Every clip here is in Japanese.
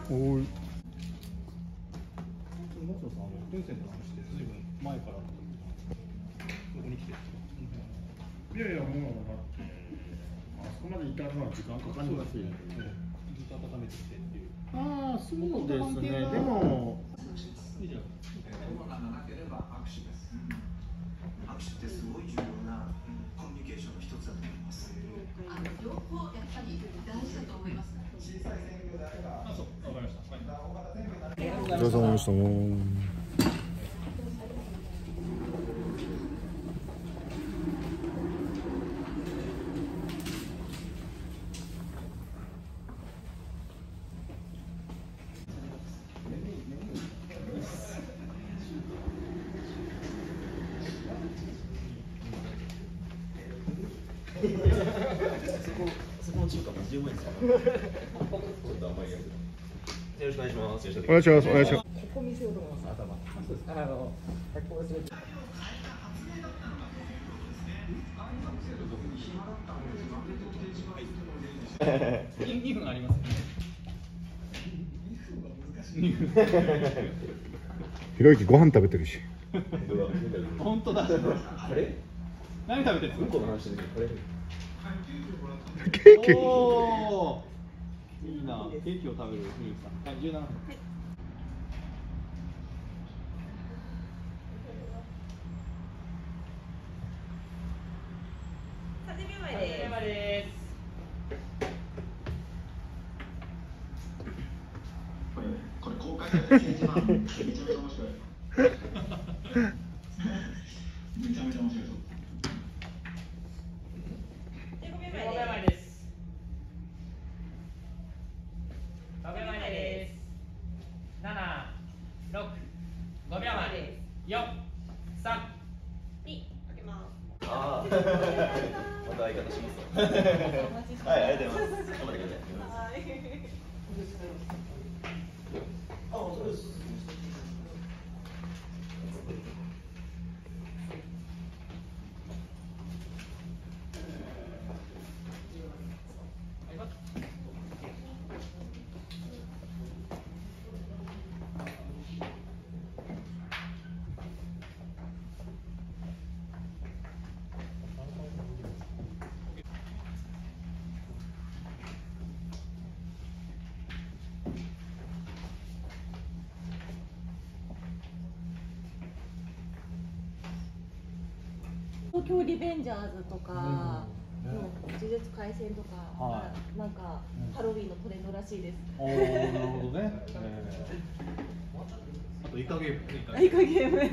おい。 もうさんテンセントの話ってずいぶん前からここに来てる。 いやいや、もうだってあそこまで至るのは時間かかりますよ。 ずっと温めてきてっていう。 ああ、そうですね。でもいいじゃん。 コロナがなければ握手です。握手ってすごい重要なコミュニケーションの一つだと思います。 両方やっぱり大事だと思います。 あ、そう、わかりました。 お疲れ様でした。 そこの中華マジでうまいんですよ。ちょっと甘いやつ。よろしくお願いします。 お願いします。お願いします。 ここ見せようと思います。頭。そうです。ここですね。 2分ありますね。 ひろゆきご飯食べてるし。 本当だ。 あれ？ 何食べてるんですか？ うんこの話してるけど、これ。 ケーキ。 おー、いいな。ケーキを食べるみゆきさん。はい、17分。 30秒前です。 これ公開された政治マン、めちゃめちゃ面白い。めちゃめちゃ面白いぞ。 15秒前です。5秒前です。7、6、5秒前です。4、3、2、開けます。 ああ。また相方します。はい、ありがとうございます。頑張ってください。あ、そうです。 東京リベンジャーズとか、呪術廻戦とか、なんかハロウィンのトレンドらしいです。 おお、なるほどね。あとイカゲーム。 イカゲーム。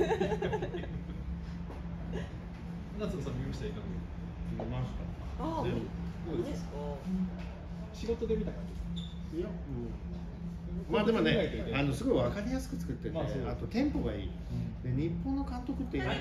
夏野さん見ましたイカゲーム。 見ました。 ああ、 どうですか。仕事で見た感じ。 いや、まあでもね、すごいわかりやすく作ってて、あとテンポがいい。で、日本の監督ってその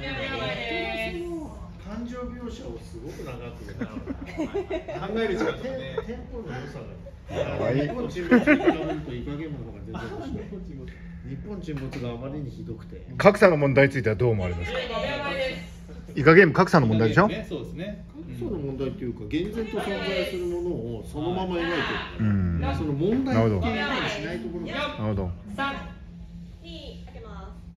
感情描写をすごく長く考える時間とかね、テンポの良さが。日本沈没に比べるとイカゲームの方が全然面白い。日本沈没があまりにひどくて。 格差の問題についてはどう思われますか。イカゲーム格差の問題でしょ。 そうですね。 格差の問題っていうか、厳然と存在するものをそのまま描いてる。 うん。 その問題っていうふうにしないところが。 なるほど。 3